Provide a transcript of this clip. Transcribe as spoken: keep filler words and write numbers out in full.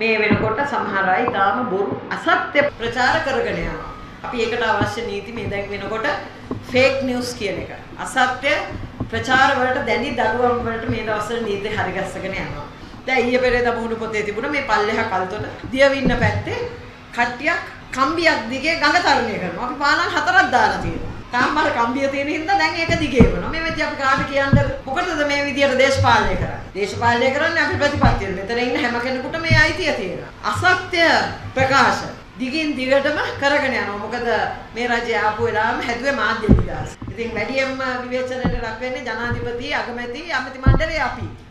මේ වෙනකොට සමහර අය තාම බොරු අසත්‍ය ප්‍රචාර කරගෙන යනවා. අපි ඒකට අවශ්‍ය නීති මේ දැන් වෙනකොට ෆේක් නිවුස් කියන එක. අසත්‍ය ප්‍රචාර වලට දැඩි දඩුවම් වලට මේ දවස්වල නීති හරිගස්සගෙන යනවා. දැන් ඊයේ පෙරේදා මුහුණු පොතේ තිබුණා මේ පල්ලෙහා කල්තොට දියවින්න පැත්තේ කට්ටියක් කම්බියක් දිගේ ගඟ තරණය කරනවා. අපි පාලම් හතරක් දාලා තියෙනවා. තාම අර කම්බිය තියෙන හින්දා දැන් ඒක දිගේ වෙනවා. මේ වෙද්දී අපි කාට කියන්නේ මොකටද මේ විදියට දේශපාලනය කරන්නේ? දේශපාලනය කරන්නේ අපි ප්‍රතිපත්තියෙන්. මෙතන ඉන්න හැම කෙනෙකුට මේ අයිතිය තියෙනවා. අසත්‍ය ප්‍රකාශ දිගින් දිගටම කරගෙන යනවා. මොකද මේ රජය ආපු වෙලාවම හැදුවේ මාධ්‍ය විලාස. ඉතින් වැඩියෙන්ම විවේචනයට ලක් වෙන්නේ ජනාධිපති, අගමැති, අමාත්‍ය මණ්ඩලය අපි.